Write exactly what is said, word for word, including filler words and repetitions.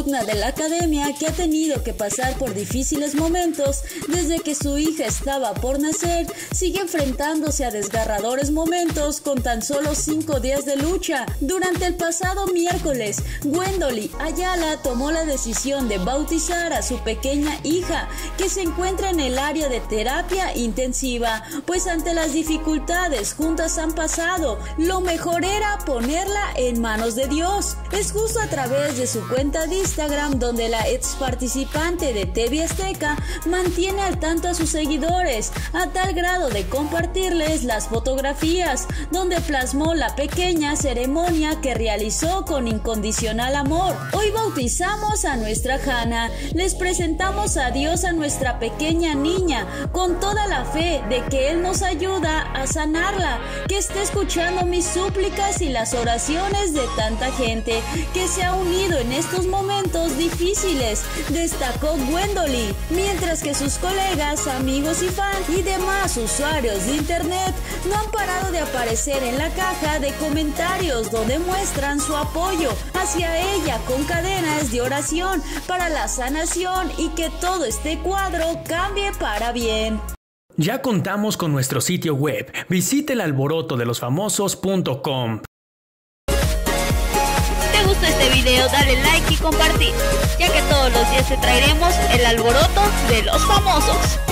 alumna de la academia que ha tenido que pasar por difíciles momentos desde que su hija estaba por nacer, sigue enfrentándose a desgarradores momentos con tan solo cinco días de lucha. Durante el pasado miércoles, Gwendolyn Ayala tomó la decisión de bautizar a su pequeña hija, que se encuentra en el área de terapia intensiva, pues ante las dificultades juntas han pasado, lo mejor era ponerla en manos de Dios. Es justo a través de su cuenta de Instagram donde la ex participante de T V Azteca mantiene al tanto a sus seguidores, a tal grado de compartirles las fotografías donde plasmó la pequeña ceremonia que realizó con incondicional amor. Hoy bautizamos a nuestra Hannah, les presentamos a Dios a nuestra pequeña niña, con toda la fe de que Él nos ayuda a sanarla, que esté escuchando mis súplicas y las oraciones de tanta gente que se ha unido en estos momentos difíciles, destacó Gwendolyn, mientras que sus colegas, amigos y fans y demás usuarios de internet no han parado de aparecer en la caja de comentarios donde muestran su apoyo hacia ella con cadenas de oración para la sanación y que todo este cuadro cambie para bien. Ya contamos con nuestro sitio web. Visite el alboroto de los famosos punto com. ¿Te gustó este video? Dale like y compartir, ya que todos los días te traeremos el alboroto de los famosos.